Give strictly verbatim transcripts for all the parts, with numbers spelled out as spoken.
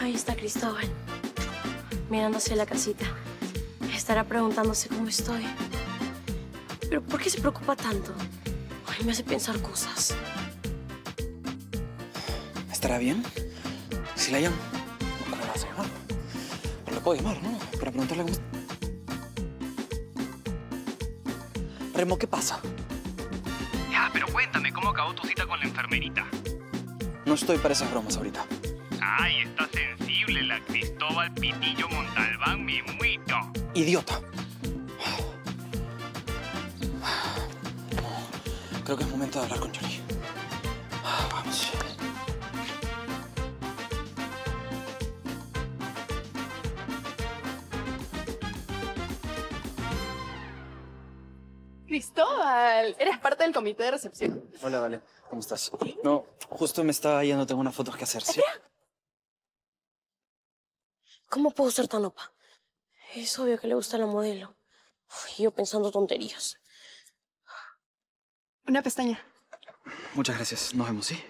Ahí está Cristóbal, mirando hacia la casita. Estará preguntándose cómo estoy. ¿Pero por qué se preocupa tanto? Ay, me hace pensar cosas. ¿Estará bien? Si la llamo, ¿cómo la vas a llamar? Pero la puedo llamar, ¿no? Para preguntarle cómo... Remo, ¿qué pasa? Ya, pero cuéntame, ¿cómo acabó tu cita con la enfermerita? No estoy para esas bromas ahorita. Ay, está sensible la Cristóbal Pitillo Montalbán, mi muito. ¡Idiota! Creo que es momento de hablar con Yoli. Vamos. Cristóbal, eres parte del comité de recepción. Hola, Vale. ¿Cómo estás? No, justo me estaba yendo, tengo unas fotos que hacer, ¿sí? ¿Cómo puedo ser tan opa? Es obvio que le gusta la modelo. Uf, yo pensando tonterías. Una pestaña. Muchas gracias. Nos vemos, ¿sí?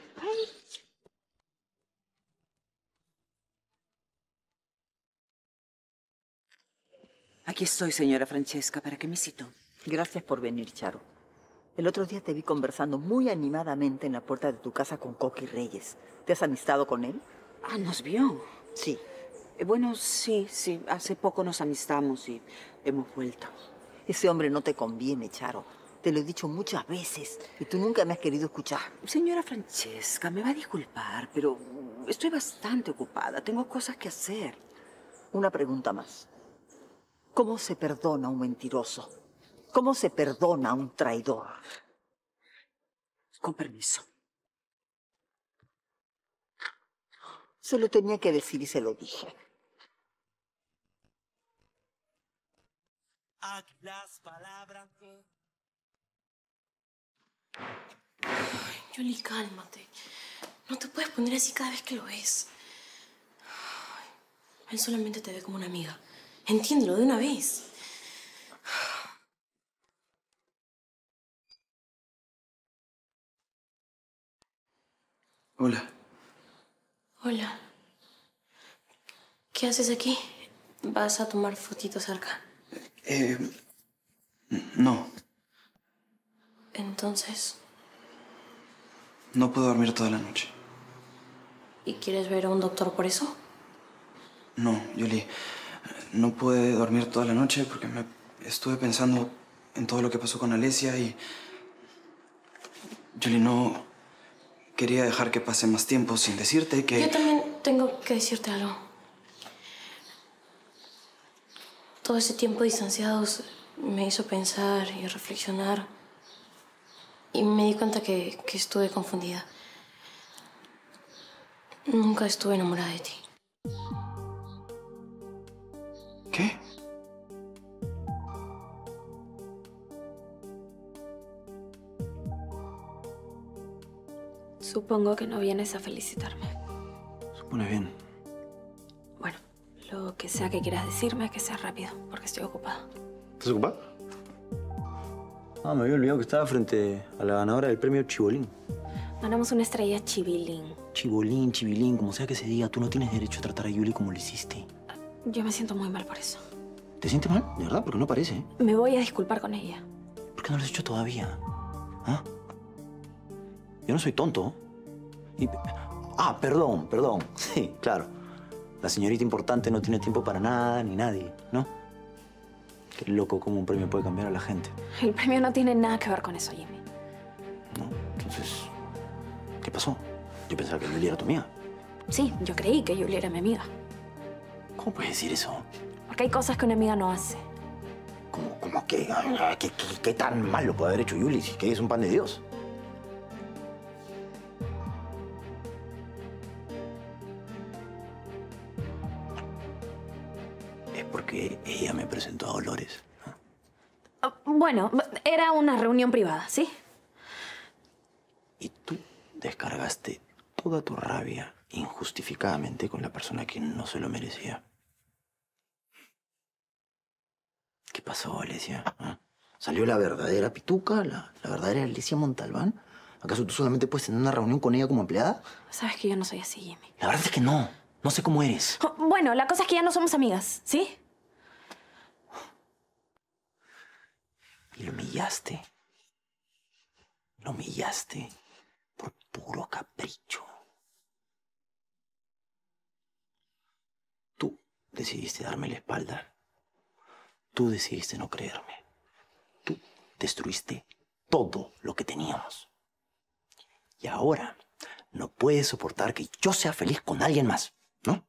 Aquí estoy, señora Francesca. ¿Para qué me citó? Gracias por venir, Charo. El otro día te vi conversando muy animadamente en la puerta de tu casa con Coqui Reyes. ¿Te has amistado con él? Ah, ¿nos vio? Sí. Eh, bueno, sí, sí. Hace poco nos amistamos y hemos vuelto. Ese hombre no te conviene, Charo. Te lo he dicho muchas veces y tú nunca me has querido escuchar. Señora Francesca, me va a disculpar, pero estoy bastante ocupada. Tengo cosas que hacer. Una pregunta más. ¿Cómo se perdona a un mentiroso? ¿Cómo se perdona a un traidor? Con permiso. Se lo tenía que decir y se lo dije. Las palabras que... Ay, Yoli, cálmate. No te puedes poner así cada vez que lo ves. Ay, él solamente te ve como una amiga. Entiéndelo de una vez. Hola. Hola. ¿Qué haces aquí? ¿Vas a tomar fotitos cerca? Eh... No. Entonces... No puedo dormir toda la noche. ¿Y quieres ver a un doctor por eso? No, Yoli. No pude dormir toda la noche porque me estuve pensando en todo lo que pasó con Alesia y... Yoli, no quería dejar que pase más tiempo sin decirte que... Yo también tengo que decirte algo. Todo ese tiempo distanciados me hizo pensar y reflexionar. Y me di cuenta que, que estuve confundida. Nunca estuve enamorada de ti. ¿Qué? Supongo que no vienes a felicitarme. Supone bien. Bueno, lo que sea que quieras decirme, que sea rápido, porque estoy ocupada. ¿Estás ocupada? Ah, me había olvidado que estaba frente a la ganadora del premio Chibolín. Ganamos una estrella Chibilín. Chibolín, Chibilín, como sea que se diga, tú no tienes derecho a tratar a Yuli como lo hiciste. Yo me siento muy mal por eso. ¿Te sientes mal? ¿De verdad? Porque no parece, ¿eh? Me voy a disculpar con ella. ¿Por qué no lo has hecho todavía? ¿Ah? Yo no soy tonto. Y... Ah, perdón, perdón. Sí, claro. La señorita importante no tiene tiempo para nada ni nadie, ¿no? Qué loco cómo un premio puede cambiar a la gente. El premio no tiene nada que ver con eso, Jimmy. ¿No? Entonces, ¿qué pasó? Yo pensaba que Yuli era tu amiga. Sí, yo creí que Julia era mi amiga. ¿Cómo puedes decir eso? Porque hay cosas que una amiga no hace. ¿Cómo, cómo qué? ¿Qué, qué, qué tan mal lo puede haber hecho Yuli? Si que es un pan de Dios. Es porque ella me presentó a Dolores, ¿no? Uh, bueno, era una reunión privada, ¿sí? Y tú descargaste toda tu rabia injustificadamente con la persona que no se lo merecía. ¿Qué pasó, Alesia? ¿Ah? ¿Salió la verdadera pituca? ¿La, la verdadera Alesia ¿Acaso tú solamente puedes tener una reunión con ella como empleada? Sabes que yo no soy así, Jimmy. La verdad es que no. No sé cómo eres. Bueno, la cosa es que ya no somos amigas, ¿sí? Y lo humillaste. Lo humillaste por puro capricho. Tú decidiste darme la espalda. Tú decidiste no creerme. Tú destruiste todo lo que teníamos. Y ahora no puedes soportar que yo sea feliz con alguien más, ¿no?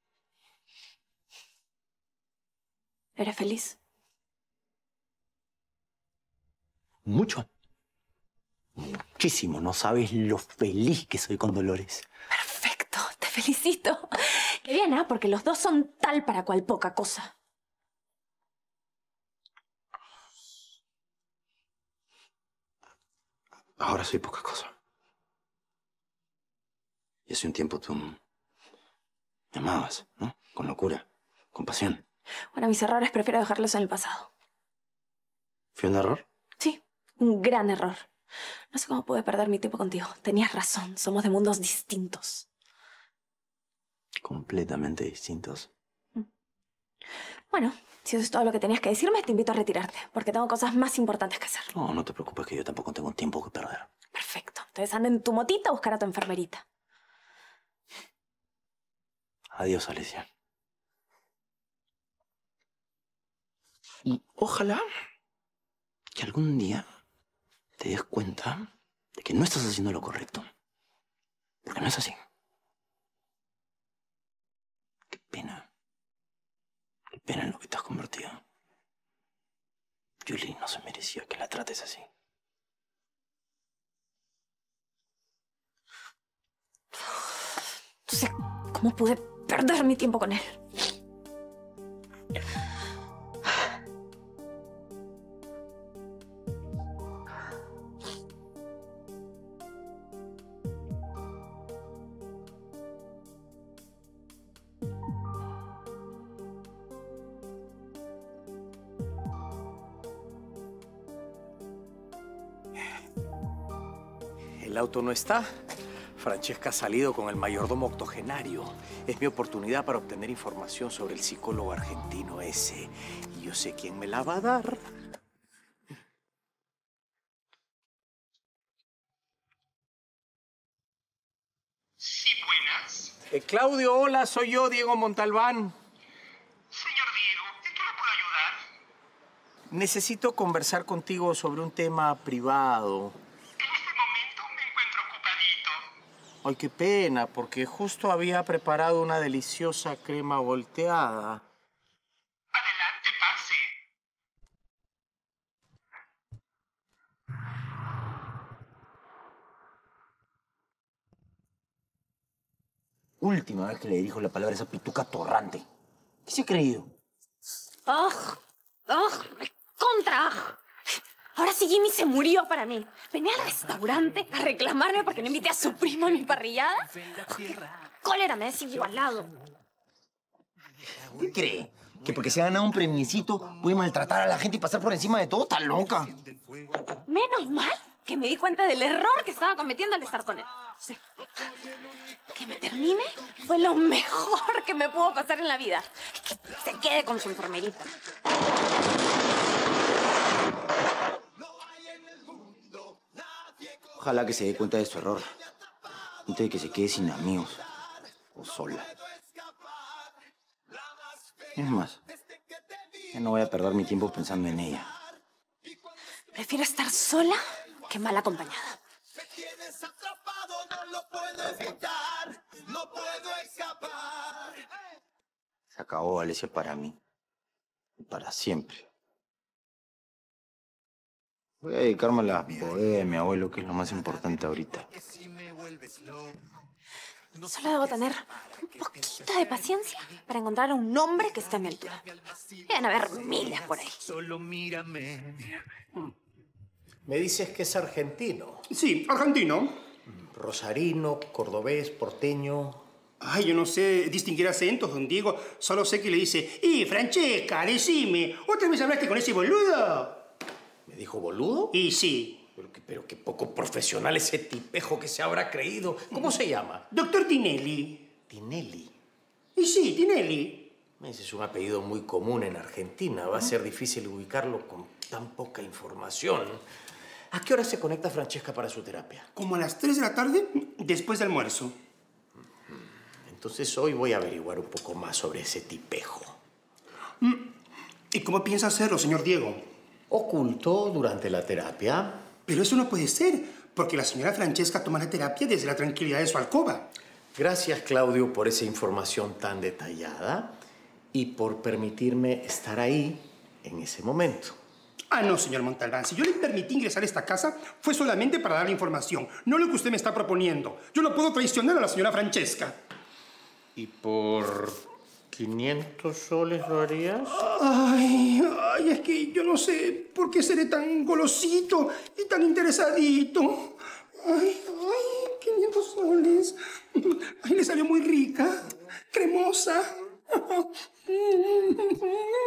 ¿Eres feliz? Mucho. Muchísimo. No sabes lo feliz que soy con Dolores. Perfecto, te felicito. Qué bien, ¿ah? ¿eh? Porque los dos son tal para cual poca cosa. Ahora soy poca cosa. Y hace un tiempo tú me amabas, ¿no? Con locura, con pasión. Bueno, mis errores prefiero dejarlos en el pasado. ¿Fue un error? Sí, un gran error. No sé cómo pude perder mi tiempo contigo. Tenías razón, somos de mundos distintos. Completamente distintos. Bueno, si eso es todo lo que tenías que decirme, te invito a retirarte, porque tengo cosas más importantes que hacer. No, no te preocupes que yo tampoco tengo tiempo que perder. Perfecto. Entonces anda en tu motita a buscar a tu enfermerita. Adiós, Alicia. Y ojalá que algún día te des cuenta de que no estás haciendo lo correcto. Porque no es así. Qué pena. Qué pena en lo que te has convertido. Julie no se merecía que la trates así. No sé cómo pude perder mi tiempo con él. El auto no está. Francesca ha salido con el mayordomo octogenario. Es mi oportunidad para obtener información sobre el psicólogo argentino ese. Y yo sé quién me la va a dar. Sí, buenas. Eh, Claudio, hola, soy yo, Diego Montalbán. Señor Diego, ¿en qué le puedo ayudar? Necesito conversar contigo sobre un tema privado. En este momento me encuentro ocupadito. Ay, qué pena, porque justo había preparado una deliciosa crema volteada. Adelante, pase. Última vez que le dirijo la palabra a esa pituca torrante. ¿Qué se ha creído? ¡Ugh! ¡Ugh! ¡Contra! Ahora sí Jimmy se murió para mí. Venía al restaurante a reclamarme porque no invité a su primo a mi parrillada. Cólera, me desigualado. ¿Qué cree? ¿Que porque se ha ganado un premiecito puede maltratar a la gente y pasar por encima de todo? ¡Está loca! Menos mal que me di cuenta del error que estaba cometiendo al estar con él. Sí. Que me termine fue lo mejor que me pudo pasar en la vida. Que se quede con su enfermerita. Ojalá que se dé cuenta de su error. Antes de que se quede sin amigos. O sola. Es más, ya no voy a perder mi tiempo pensando en ella. Prefiero estar sola que mal acompañada. Se acabó, Alicia, para mí. Y para siempre. Voy a dedicarme a la boda de mi abuelo, que es lo más importante ahorita. Solo debo tener un poquito de paciencia para encontrar a un hombre que esté a mi altura. Deben haber miles por ahí. Solo mírame. Me dices que es argentino. Sí, argentino. Rosarino, cordobés, porteño. Ay, yo no sé distinguir acentos, don Diego. Solo sé que le dice, ¡y Francesca, decime! ¿Otra vez hablaste con ese boludo? ¿Me dijo boludo? Y sí. Pero, que, pero qué poco profesional ese tipejo que se habrá creído. ¿Cómo se llama? Doctor Tinelli. Tinelli. Y sí, Tinelli. Ese es un apellido muy común en Argentina. Va a ser difícil ubicarlo con tan poca información. ¿A qué hora se conecta Francesca para su terapia? Como a las tres de la tarde, después del almuerzo. Entonces hoy voy a averiguar un poco más sobre ese tipejo. ¿Y cómo piensa hacerlo, señor Diego? Oculto durante la terapia. Pero eso no puede ser, porque la señora Francesca toma la terapia desde la tranquilidad de su alcoba. Gracias, Claudio, por esa información tan detallada y por permitirme estar ahí en ese momento. Ah, no, señor Montalbán. Si yo le permití ingresar a esta casa, fue solamente para darle información, no lo que usted me está proponiendo. Yo no puedo traicionar a la señora Francesca. ¿Y por quinientos soles lo harías? Ay, ay, es que yo no sé por qué seré tan golosito y tan interesadito. Ay, ay, quinientos soles. Ay, le salió muy rica, cremosa.